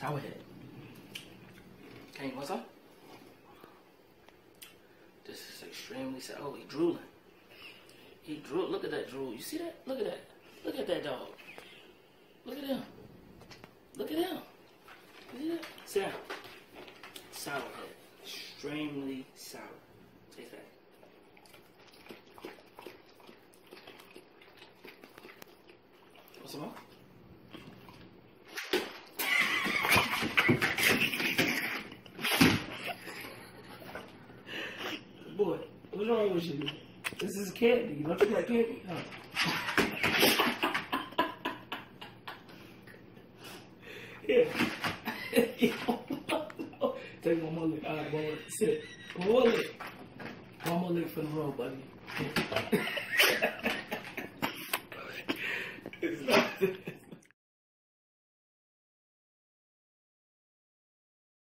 Sour head. Hey, what's up? This is extremely sour. Oh, he drooling. He drool. Look at that drool. You see that? Look at that. Look at that dog. Look at him. Look at him. You see that? Sit down. Sour head. Extremely sour. Taste that. What's wrong? Boy, what's wrong with you? This is candy. Don't you like candy? Huh? Yeah. Take one more lick. All right, one more lick. Sit. One more lick. One more lick for the road, buddy. It's not.